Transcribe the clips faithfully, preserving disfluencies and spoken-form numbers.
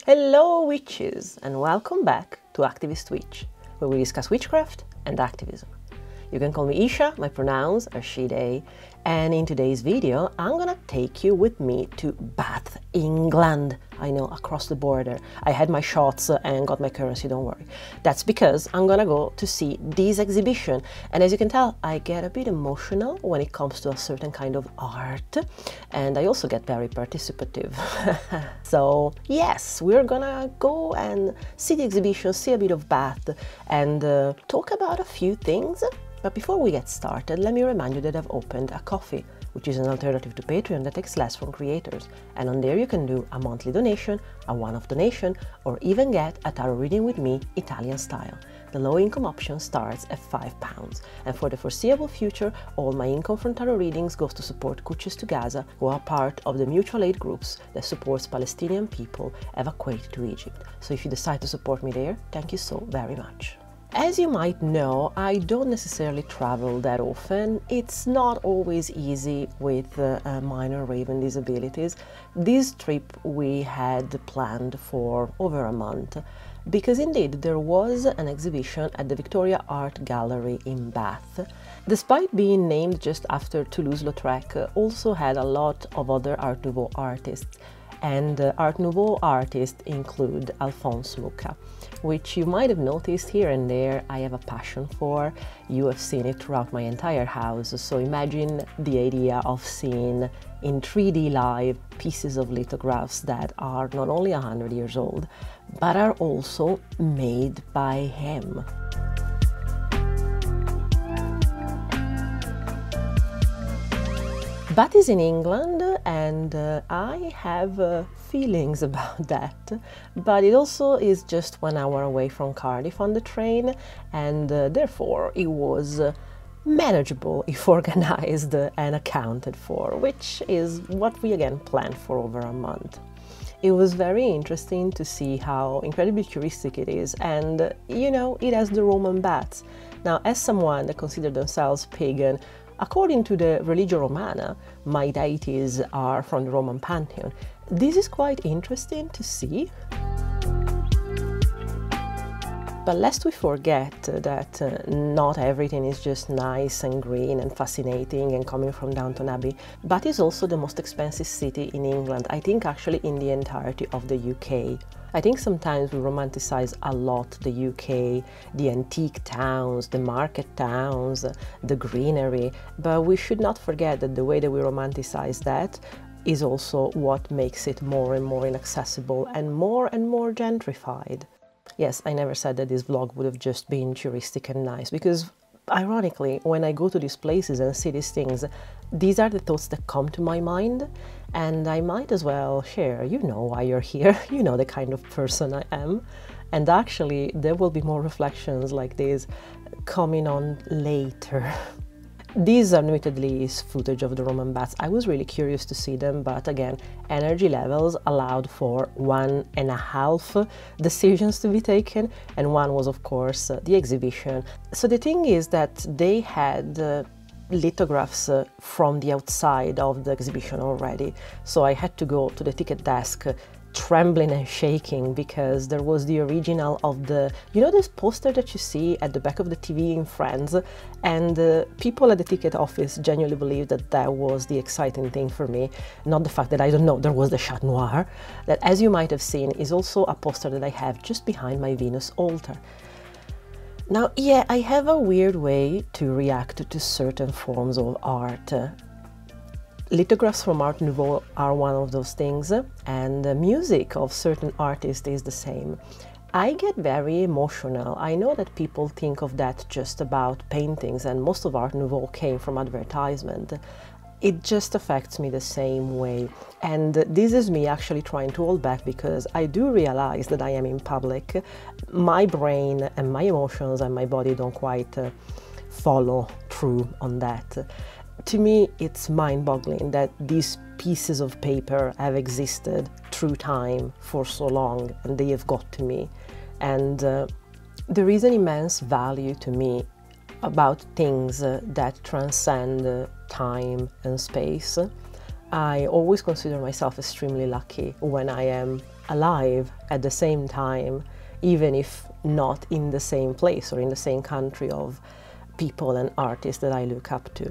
Hello witches, and welcome back to Activist Witch, where we discuss witchcraft and activism. You can call me Isha, my pronouns are she, they, and in today's video I'm gonna take you with me to Bath, England. I know, across the border. I had my shots and got my currency, don't worry. That's because I'm gonna go to see this exhibition, and as you can tell, I get a bit emotional when it comes to a certain kind of art, and I also get very participative. So yes, we're gonna go and see the exhibition, see a bit of Bath, and uh, talk about a few things. But before we get started, let me remind you that I've opened a Ko-fi, which is an alternative to Patreon that takes less from creators. And on there you can do a monthly donation, a one-off donation, or even get a tarot reading with me, Italian style. The low-income option starts at five pounds. And for the foreseeable future, all my income from tarot readings goes to support Coaches to Gaza, who are part of the mutual aid groups that supports Palestinian people evacuated to Egypt. So if you decide to support me there, thank you so very much. As you might know, I don't necessarily travel that often. It's not always easy with uh, uh, minor Raven disabilities. This trip we had planned for over a month, because indeed there was an exhibition at the Victoria Art Gallery in Bath. Despite being named just after Toulouse-Lautrec, also had a lot of other Art Nouveau artists. And uh, Art Nouveau artists include Alphonse Mucha, which you might have noticed here and there I have a passion for. You have seen it throughout my entire house, so imagine the idea of seeing in three D live pieces of lithographs that are not only one hundred years old, but are also made by him. Bath is in England, and uh, I have uh, feelings about that, but it also is just one hour away from Cardiff on the train, and uh, therefore it was uh, manageable if organized and accounted for, which is what we again planned for over a month. It was very interesting to see how incredibly touristic it is, and uh, you know, it has the Roman baths. Now, as someone that considers themselves pagan, according to the Religio Romana, my deities are from the Roman pantheon. This is quite interesting to see. But lest we forget that uh, not everything is just nice and green and fascinating and coming from Downton Abbey, Bath is also the most expensive city in England, I think actually in the entirety of the U K. I think sometimes we romanticize a lot the U K, the antique towns, the market towns, the greenery, but we should not forget that the way that we romanticize that is also what makes it more and more inaccessible and more and more gentrified. Yes, I never said that this vlog would have just been touristic and nice, because ironically, when I go to these places and see these things, these are the thoughts that come to my mind, and I might as well share. You know why you're here, you know the kind of person I am, and actually there will be more reflections like this coming on later. These admittedly is footage of the Roman baths. I was really curious to see them, but again, energy levels allowed for one and a half decisions to be taken, and one was of course uh, the exhibition. So the thing is that they had uh, lithographs uh, from the outside of the exhibition already, so I had to go to the ticket desk uh, trembling and shaking, because there was the original of the, you know, this poster that you see at the back of the T V in Friends, and uh, people at the ticket office genuinely believed that that was the exciting thing for me, not the fact that, I don't know, there was the Chat Noir, that, as you might have seen, is also a poster that I have just behind my Venus altar. Now, yeah, I have a weird way to react to certain forms of art. Lithographs from Art Nouveau are one of those things, and the music of certain artists is the same. I get very emotional. I know that people think of that just about paintings, and most of Art Nouveau came from advertisement. It just affects me the same way, and this is me actually trying to hold back, because I do realize that I am in public. My brain and my emotions and my body don't quite uh, follow through on that. To me, it's mind-boggling that these pieces of paper have existed through time for so long, and they have got to me. And uh, there is an immense value to me about things uh, that transcend uh, time and space. I always consider myself extremely lucky when I am alive at the same time, even if not in the same place or in the same country of people and artists that I look up to.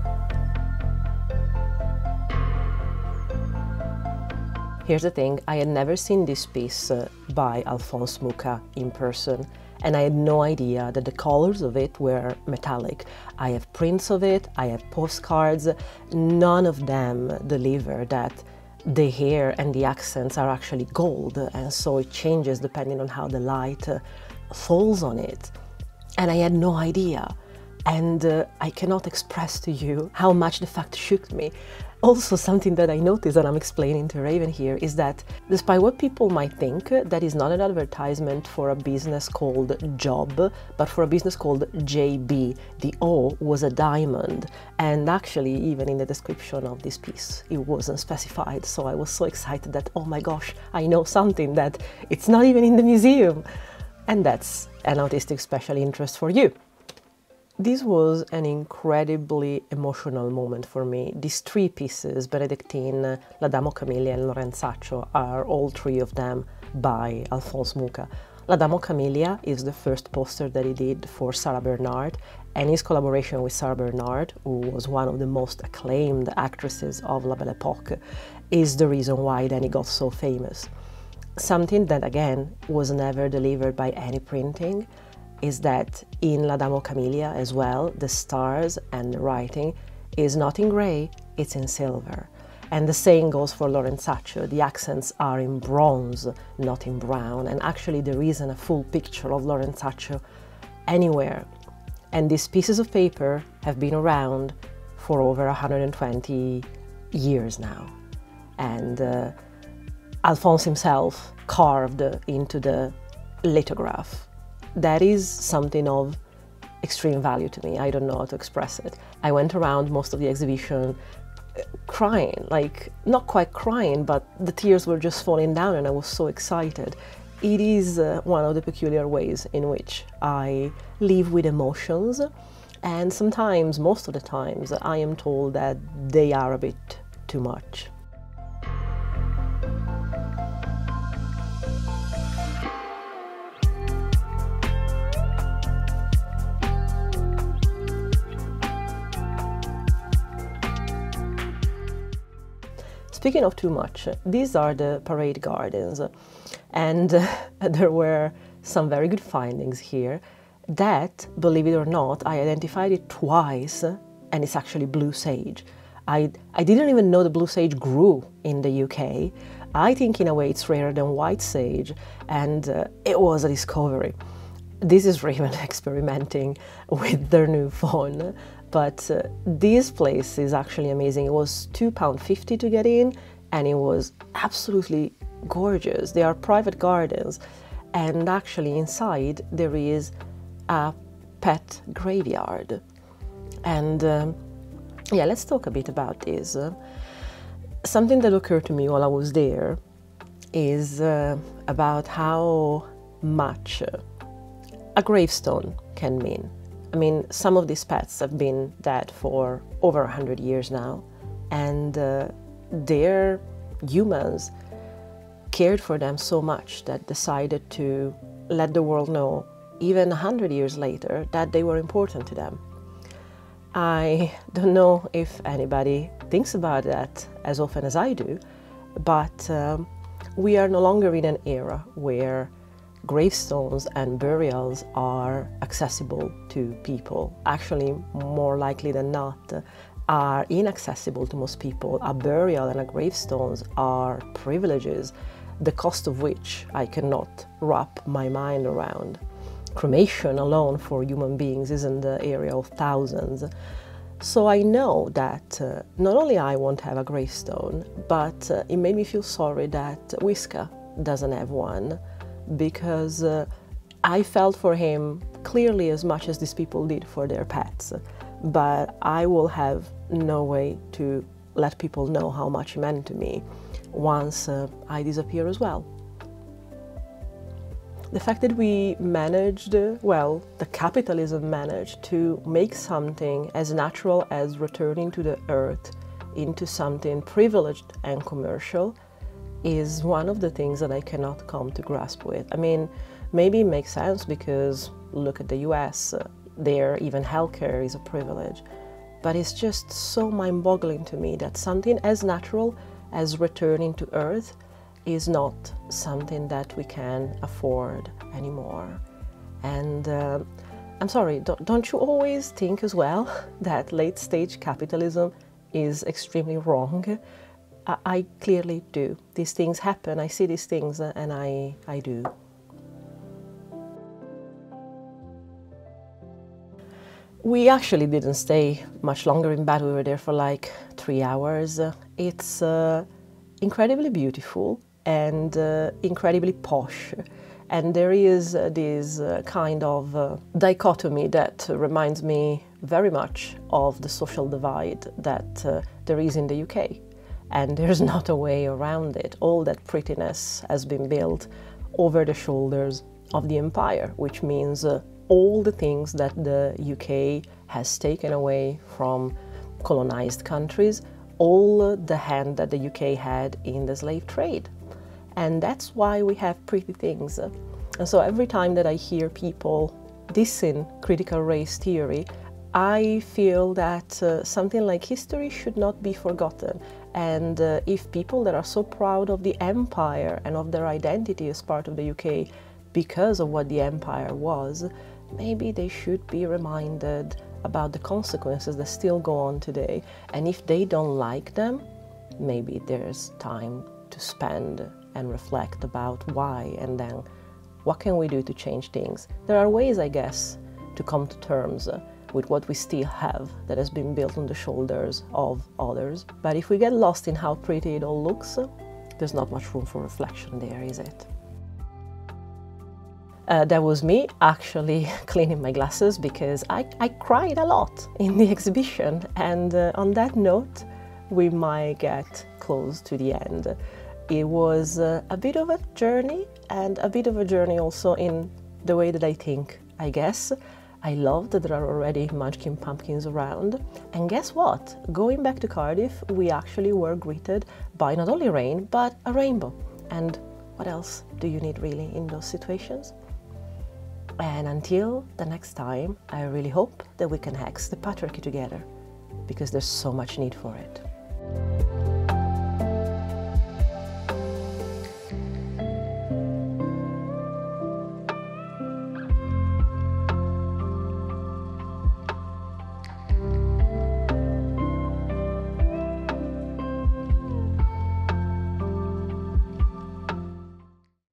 Here's the thing, I had never seen this piece uh, by Alphonse Mucha in person, and I had no idea that the colors of it were metallic. I have prints of it, I have postcards, none of them deliver that the hair and the accents are actually gold, and so it changes depending on how the light uh, falls on it. And I had no idea, and uh, I cannot express to you how much the fact shook me. Also, something that I noticed, and I'm explaining to Raven here, is that despite what people might think, that is not an advertisement for a business called Job, but for a business called J B. The O was a diamond, and actually even in the description of this piece it wasn't specified, so I was so excited that, oh my gosh, I know something that it's not even in the museum. And that's an autistic special interest for you. This was an incredibly emotional moment for me. These three pieces, Benedictine, La Dama Camellia and Lorenzaccio, are all three of them by Alphonse Mucha. La Dama Camellia is the first poster that he did for Sarah Bernhardt, and his collaboration with Sarah Bernhardt, who was one of the most acclaimed actresses of La Belle Époque, is the reason why then he got so famous. Something that, again, was never delivered by any printing is that in La Dama Camellia as well, the stars and the writing is not in grey, it's in silver. And the same goes for Lorenzaccio. The accents are in bronze, not in brown. And actually there isn't a full picture of Lorenzaccio anywhere. And these pieces of paper have been around for over one hundred twenty years now. And uh, Alphonse himself carved into the lithograph. That is something of extreme value to me. I don't know how to express it. I went around most of the exhibition crying, like not quite crying, but the tears were just falling down and I was so excited. It is uh, one of the peculiar ways in which I live with emotions, and sometimes, most of the times, I am told that they are a bit too much. Speaking of too much, these are the parade gardens, and uh, there were some very good findings here that, believe it or not, I identified it twice, and it's actually blue sage. I, I didn't even know the blue sage grew in the U K. I think in a way it's rarer than white sage, and uh, it was a discovery. This is Raven experimenting with their new phone. But uh, this place is actually amazing. It was two pounds fifty to get in, and it was absolutely gorgeous. They are private gardens, and actually inside there is a pet graveyard. And um, yeah, let's talk a bit about this. Uh, something that occurred to me while I was there is uh, about how much uh, a gravestone can mean. I mean, some of these pets have been dead for over a hundred years now, and uh, their humans cared for them so much that decided to let the world know, even a hundred years later, that they were important to them. I don't know if anybody thinks about that as often as I do, but um, we are no longer in an era where gravestones and burials are accessible to people. Actually, more likely than not, are inaccessible to most people. A burial and a gravestones are privileges, the cost of which I cannot wrap my mind around. Cremation alone for human beings is in the area of thousands. So I know that uh, not only I won't have a gravestone, but uh, it made me feel sorry that Whisker doesn't have one, because uh, I felt for him clearly as much as these people did for their pets, but I will have no way to let people know how much he meant to me once uh, I disappear as well. The fact that we managed, well, the capitalism managed to make something as natural as returning to the earth into something privileged and commercial is one of the things that I cannot come to grasp with. I mean, maybe it makes sense because look at the U S, uh, there even healthcare is a privilege. But it's just so mind-boggling to me that something as natural as returning to Earth is not something that we can afford anymore. And uh, I'm sorry, don't, don't you always think as well that late-stage capitalism is extremely wrong? I, I clearly do. These things happen, I see these things, and I, I do. We actually didn't stay much longer in bed. We were there for like three hours. It's uh, incredibly beautiful and uh, incredibly posh. And there is uh, this uh, kind of uh, dichotomy that reminds me very much of the social divide that uh, there is in the U K. And there's not a way around it. All that prettiness has been built over the shoulders of the empire, which means uh, all the things that the U K has taken away from colonized countries, all the hand that the U K had in the slave trade. And that's why we have pretty things. And so every time that I hear people dissing critical race theory, I feel that uh, something like history should not be forgotten. And uh, if people that are so proud of the empire and of their identity as part of the U K because of what the empire was, maybe they should be reminded about the consequences that still go on today. And if they don't like them, maybe there's time to spend and reflect about why, and then what can we do to change things. There are ways, I guess, to come to terms with what we still have that has been built on the shoulders of others. But if we get lost in how pretty it all looks, there's not much room for reflection there, is it? Uh, that was me actually cleaning my glasses because I, I cried a lot in the exhibition, and uh, on that note we might get close to the end. It was uh, a bit of a journey, and a bit of a journey also in the way that I think, I guess. I love that there are already Munchkin pumpkins around, and guess what? Going back to Cardiff, we actually were greeted by not only rain but a rainbow. And what else do you need really in those situations? And until the next time, I really hope that we can hex the patriarchy together, because there's so much need for it.